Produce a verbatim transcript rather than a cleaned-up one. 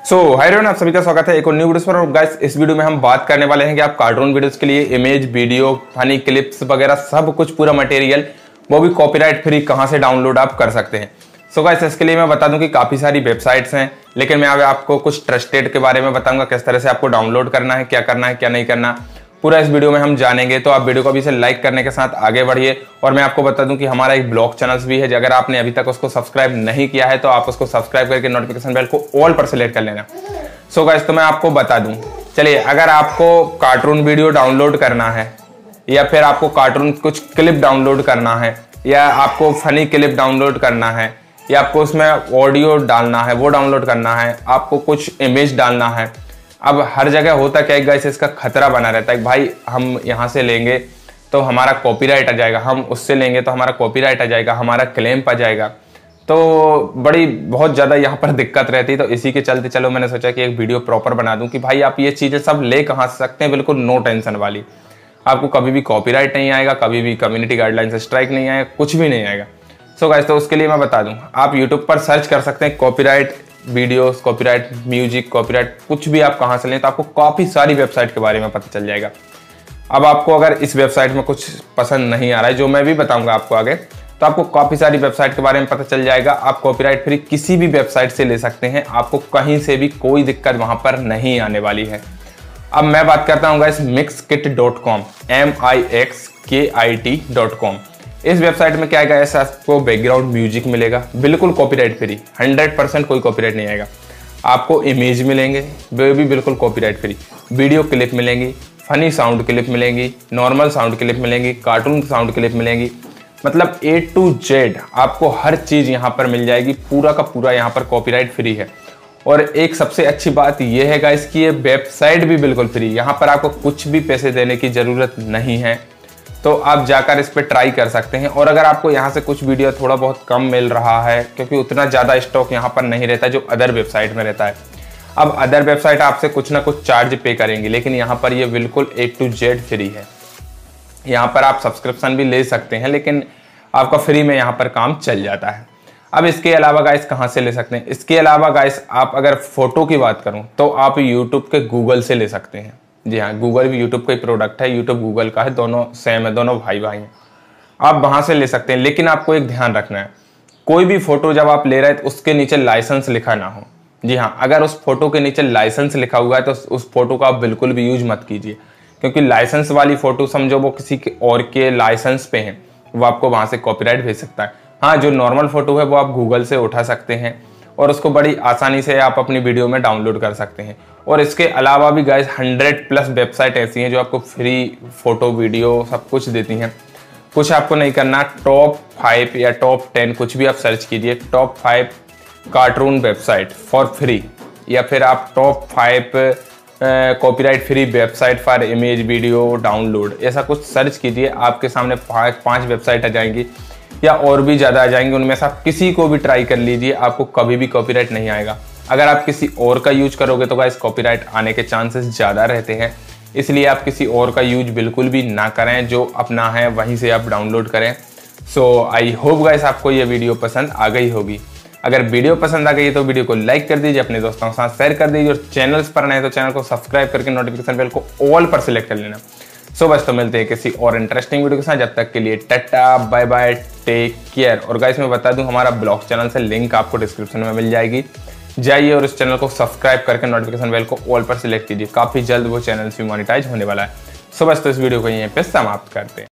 सो hi everyone, आप सभी का स्वागत है एक और न्यू वीडियो पर। और गाइस, इस वीडियो में हम बात करने वाले हैं कि आप कार्टून वीडियोस के लिए इमेज, वीडियो, फनी क्लिप्स वगैरह सब कुछ पूरा मटेरियल, वो भी कॉपीराइट फ्री कहां से डाउनलोड आप कर सकते हैं। सो गाइस, इसके लिए मैं बता दूं कि काफी सारी वेबसाइट्स हैं, लेकिन मैं आपको कुछ ट्रस्टेड के बारे में बताऊंगा, किस तरह से आपको डाउनलोड करना है, क्या करना है, क्या नहीं करना, पूरा इस वीडियो में हम जानेंगे। तो आप वीडियो को अभी से लाइक करने के साथ आगे बढ़िए। और मैं आपको बता दूं कि हमारा एक ब्लॉग चैनल भी है, अगर आपने अभी तक उसको सब्सक्राइब नहीं किया है तो आप उसको सब्सक्राइब करके नोटिफिकेशन बेल को ऑल पर सिलेक्ट कर लेना। सो गाइस, तो मैं आपको बता दूं, चलिए, अगर आपको कार्टून वीडियो डाउनलोड करना है या फिर आपको कार्टून कुछ क्लिप डाउनलोड करना है या आपको फनी क्लिप डाउनलोड करना है या आपको उसमें ऑडियो डालना है, वो डाउनलोड करना है, आपको कुछ इमेज डालना है। अब हर जगह होता क्या है गाइस, इसका खतरा बना रहता है, भाई हम यहाँ से लेंगे तो हमारा कॉपीराइट आ जाएगा, हम उससे लेंगे तो हमारा कॉपीराइट आ जाएगा, हमारा क्लेम आ जाएगा। तो बड़ी बहुत ज़्यादा यहाँ पर दिक्कत रहती है। तो इसी के चलते चलो मैंने सोचा कि एक वीडियो प्रॉपर बना दूं कि भाई आप ये चीज़ें सब ले कहाँ सकते हैं, बिल्कुल नो टेंशन वाली। आपको कभी भी कॉपीराइट नहीं आएगा, कभी भी कम्युनिटी गाइडलाइन से स्ट्राइक नहीं आएगा, कुछ भी नहीं आएगा। सो गाइस, तो उसके लिए मैं बता दूं, आप यूट्यूब पर सर्च कर सकते हैं copyright videos, copyright music, copyright कुछ भी आप कहाँ से लें, तो आपको काफ़ी सारी वेबसाइट के बारे में पता चल जाएगा। अब आपको अगर इस वेबसाइट में कुछ पसंद नहीं आ रहा है, जो मैं भी बताऊंगा आपको आगे, तो आपको काफ़ी सारी वेबसाइट के बारे में पता चल जाएगा। आप कॉपीराइट फ्री किसी भी वेबसाइट से ले सकते हैं, आपको कहीं से भी कोई दिक्कत वहां पर नहीं आने वाली है। अब मैं बात करता हूँ guys mix kit dot com, M I X K I T dot com. इस वेबसाइट में क्या आएगा, ऐसा आपको बैकग्राउंड म्यूजिक मिलेगा, बिल्कुल कॉपीराइट फ्री, हंड्रेड परसेंट कोई कॉपीराइट नहीं आएगा। आपको इमेज मिलेंगे, वे भी बिल्कुल कॉपीराइट फ्री, वीडियो क्लिप मिलेंगी, फनी साउंड क्लिप मिलेंगी, नॉर्मल साउंड क्लिप मिलेंगी, कार्टून साउंड क्लिप मिलेंगी, मतलब ए टू जेड आपको हर चीज यहाँ पर मिल जाएगी, पूरा का पूरा यहाँ पर कॉपीराइट फ्री है। और एक सबसे अच्छी बात यह है गाइस कि ये वेबसाइट भी बिल्कुल फ्री, यहाँ पर आपको कुछ भी पैसे देने की जरूरत नहीं है। तो आप जाकर इस पर ट्राई कर सकते हैं। और अगर आपको यहाँ से कुछ वीडियो थोड़ा बहुत कम मिल रहा है, क्योंकि उतना ज़्यादा स्टॉक यहाँ पर नहीं रहता जो अदर वेबसाइट में रहता है। अब अदर वेबसाइट आपसे कुछ ना कुछ चार्ज पे करेंगी, लेकिन यहाँ पर ये बिल्कुल ए टू जेड फ्री है। यहाँ पर आप सब्सक्रिप्शन भी ले सकते हैं, लेकिन आपका फ्री में यहाँ पर काम चल जाता है। अब इसके अलावा गाइस कहाँ से ले सकते हैं, इसके अलावा गाइस आप अगर फोटो की बात करूँ तो आप यूट्यूब के गूगल से ले सकते हैं। जी हाँ, गूगल भी यूट्यूब का ही प्रोडक्ट है, यूट्यूब गूगल का है, दोनों सेम है, दोनों भाई भाई हैं। आप वहाँ से ले सकते हैं, लेकिन आपको एक ध्यान रखना है, कोई भी फोटो जब आप ले रहे हैं तो उसके नीचे लाइसेंस लिखा ना हो। जी हाँ, अगर उस फोटो के नीचे लाइसेंस लिखा हुआ है तो उस फोटो का आप बिल्कुल भी यूज मत कीजिए, क्योंकि लाइसेंस वाली फोटो समझो वो किसी के और के लाइसेंस पे है, वो आपको वहां से कॉपीराइट भेज सकता है। हाँ, जो नॉर्मल फोटो है वो आप गूगल से उठा सकते हैं और उसको बड़ी आसानी से आप अपनी वीडियो में डाउनलोड कर सकते हैं। और इसके अलावा भी गाइस हंड्रेड प्लस वेबसाइट ऐसी हैं जो आपको फ्री फोटो, वीडियो सब कुछ देती हैं। कुछ आपको नहीं करना, टॉप फाइव या टॉप टेन कुछ भी आप सर्च कीजिए, top five cartoon website for free, या फिर आप top five copyright free website for image video download, ऐसा कुछ सर्च कीजिए। आपके सामने पाँच पाँच वेबसाइट आ जाएंगी या और भी ज़्यादा आ जाएंगी, उनमें से आप किसी को भी ट्राई कर लीजिए, आपको कभी भी कॉपीराइट नहीं आएगा। अगर आप किसी और का यूज करोगे तो गाइस कॉपीराइट आने के चांसेस ज़्यादा रहते हैं, इसलिए आप किसी और का यूज बिल्कुल भी ना करें, जो अपना है वहीं से आप डाउनलोड करें। सो आई होप गाइस आपको ये वीडियो पसंद आ गई होगी। अगर वीडियो पसंद आ गई है तो वीडियो को लाइक कर दीजिए, अपने दोस्तों के साथ शेयर कर दीजिए, और चैनल्स पर नए तो चैनल को सब्सक्राइब करके नोटिफिकेशन बेल को ऑल पर सिलेक्ट कर लेना। सो बस, तो मिलते हैं किसी और इंटरेस्टिंग वीडियो के साथ, जब तक के लिए tata bye bye, take care. और गाइस मैं बता दूं, हमारा ब्लॉग चैनल से लिंक आपको डिस्क्रिप्शन में मिल जाएगी, जाइए और उस चैनल को सब्सक्राइब करके नोटिफिकेशन बेल को ऑल पर सिलेक्ट कीजिए, काफी जल्द वो चैनल भी मोनेटाइज होने वाला है। सो बस, तो इस वीडियो को यहीं पे समाप्त करते हैं।